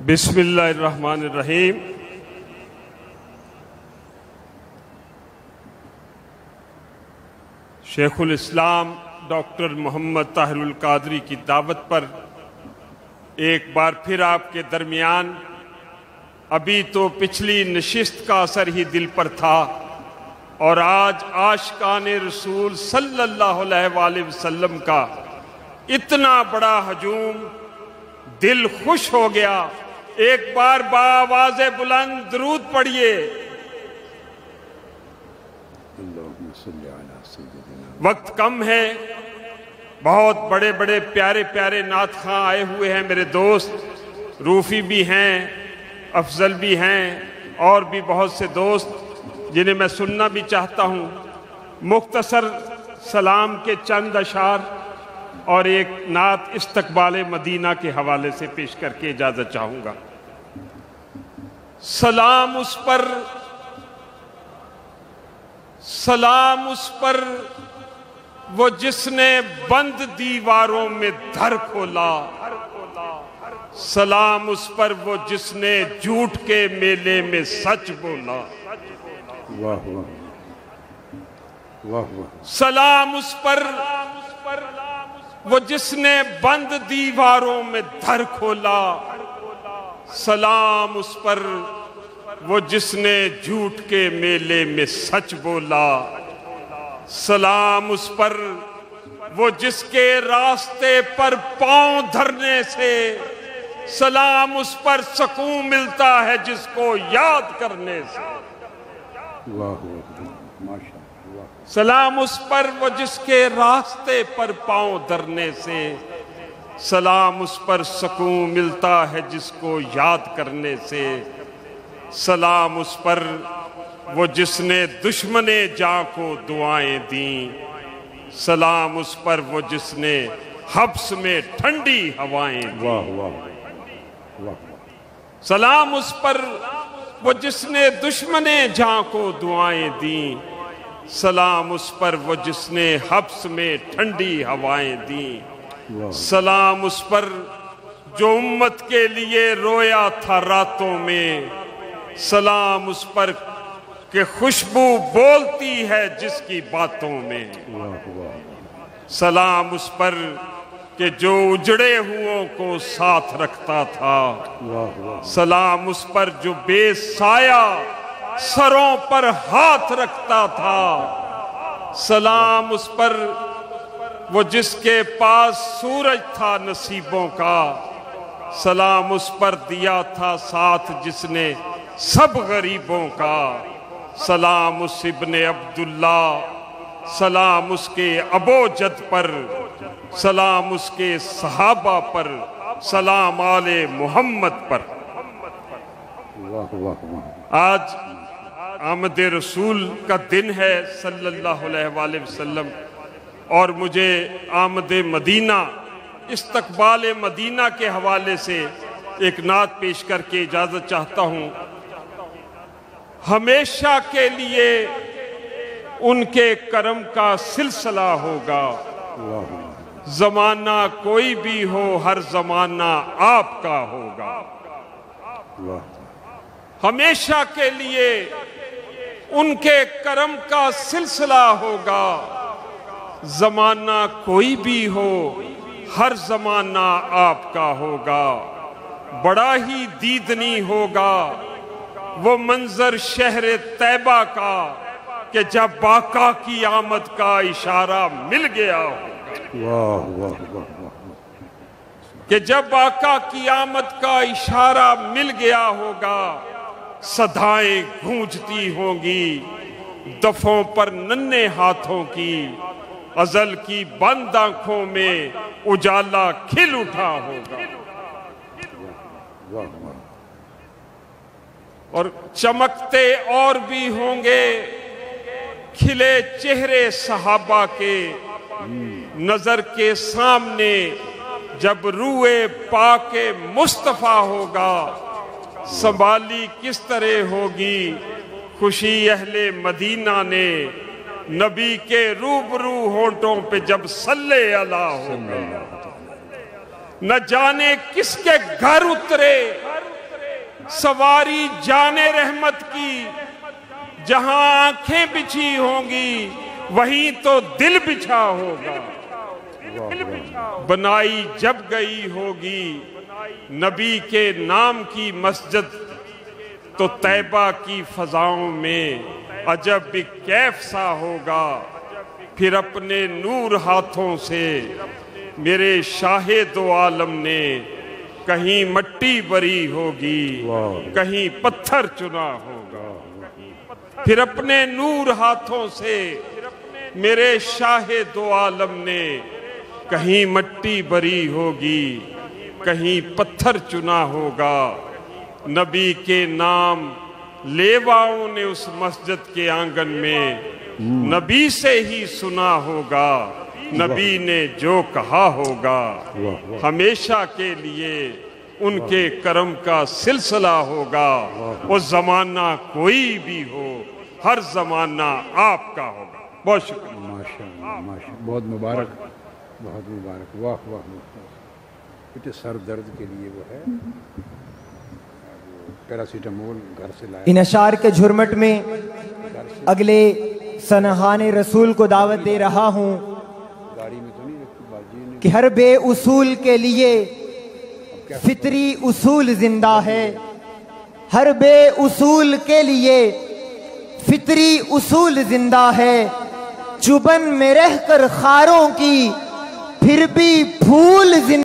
بسم اللہ الرحمن الرحیم۔ شیخ الاسلام ڈاکٹر محمد طاہر القادری کی دعوت پر ایک بار پھر آپ کے درمیان، ابھی تو پچھلی نشست کا اثر ہی دل پر تھا، اور آج عاشقان رسول صلی اللہ علیہ وآلہ وسلم کا اتنا بڑا ہجوم، دل خوش ہو گیا۔ ایک بار بآواز بلند درود پڑھیے۔ وقت کم ہے، بہت بڑے بڑے پیارے پیارے نعت خواں آئے ہوئے ہیں، میرے دوست روفی بھی ہیں، افضل بھی ہیں، اور بھی بہت سے دوست جنہیں میں سننا بھی چاہتا ہوں۔ مختصر سلام کے چند اشعار اور ایک نعت استقبال مدینہ کے حوالے سے پیش کر کے اجازت چاہوں گا۔ سلام اس پر وہ جس نے بند دیواروں میں دھر کھولا، سلام اس پر وہ جس نے جھوٹ کے میلے میں سچ بولا۔ سلام اس پر وہ جس نے بند دیواروں میں دھر کھولا، سلام اس پر وہ جس نے جھوٹ کے میلے میں سچ بولا۔ سلام اس پر وہ جس کے راستے پر پاؤں دھرنے سے، سلام اس پر سکون ملتا ہے جس کو یاد کرنے سے۔ سلام اس پر وہ جس کے راستے پر پاؤں دھرنے سے، سلام اس پر سکون ملتا ہے جس کو یاد کرنے سے۔ سلام اس پر وہ جس نے دشمن جاں کو دعائیں دیں، سلام اس پر وہ جس نے حبس میں ٹھنڈی ہوائیں دیں۔ سلام اس پر وہ جس نے دشمن جاں کو دعائیں دیں، سلام اس پر وہ جس نے حبس میں ٹھنڈی ہوائیں دیں۔ سلام اس پر جو امت کے لیے رویا تھا راتوں میں، سلام اس پر کہ خوشبو بولتی ہے جس کی باتوں میں۔ سلام اس پر کہ جو اجڑے ہوئوں کو ساتھ رکھتا تھا، سلام اس پر جو بے سایہ سروں پر ہاتھ رکھتا تھا، سلام اس پر وہ جس کے پاس سورج تھا نصیبوں کا، سلام اس پر دیا تھا ساتھ جس نے سب غریبوں کا۔ سلام اس ابن عبداللہ، سلام اس کے ابو جد پر، سلام اس کے صحابہ پر، سلام آل محمد پر۔ آج آمد رسول کا دن ہے صلی اللہ علیہ وآلہ وسلم، اور مجھے آمد مدینہ، استقبال مدینہ کے حوالے سے ایک نعت پیش کر کے اجازت چاہتا ہوں۔ ہمیشہ کے لیے ان کے کرم کا سلسلہ ہوگا، زمانہ کوئی بھی ہو ہر زمانہ آپ کا ہوگا۔ ہمیشہ کے لیے ان کے کرم کا سلسلہ ہوگا، زمانہ کوئی بھی ہو ہر زمانہ آپ کا ہوگا۔ بڑا ہی دیدنی ہوگا وہ منظر شہر طیبہ کا، کہ جب آقا کی آمد کا اشارہ مل گیا ہوگا۔ کہ جب آقا کی آمد کا اشارہ مل گیا ہوگا، صدائیں گونجتی ہوں گی دفوں پر ننھے ہاتھوں کی، ازل کی بند آنکھوں میں اجالا کھل اٹھا ہوگا۔ اور چمکتے اور بھی ہوں گے کھلے چہرے صحابہ کے، نظر کے سامنے جب روئے پاک مصطفیٰ ہوگا، سنبھالی کس طرح ہوگی خوشی اہل مدینہ نے، نبی کے روبرو ہونٹوں پہ جب صلی اللہ ہوگا۔ نہ جانے کس کے گھر اترے सवारी जाने रहमत की, जहां आंखें बिछी होंगी वहीं तो दिल बिछा होगा। बनाई जब गई होगी नबी के नाम की मस्जिद, तो तैबा की फजाओं में अजब भी कैफ सा होगा। फिर अपने नूर हाथों से मेरे शाहे दो आलम ने कहीं मट्टी बरी होगी, कहीं पत्थर चुना होगा। फिर अपने नूर हाथों से मेरे शाहे दो आलम ने कहीं मट्टी बरी होगी, कहीं पत्थर चुना होगा। नबी के नाम लेवाओं ने उस मस्जिद के आंगन में नबी से ही सुना होगा। नबी ने जो कहा होगा हमेशा के लिए उनके करम का सिलसिला होगा। वो जमाना कोई भी हो, हर जमाना आपका होगा। बहुत शुक्रिया। माशाअल्लाह, माशाअल्लाह, बहुत मुबारक, बहुत मुबारक। वाह वाह, बेटे सर दर्द के लिए वो है पैरासीटामोल घर से लाया। इन अशार के झुरमट में अगले सनहाने रसूल को दावत दे रहा हूँ गाड़ी में तो नहीं रखी बाजी ने कि हर बे उसूल के लिए फितरी उसूल जिंदा है। हर बे उसूल के लिए फितरी उसूल जिंदा है। चुबन में रहकर खारों की फिर भी फूल जिंदा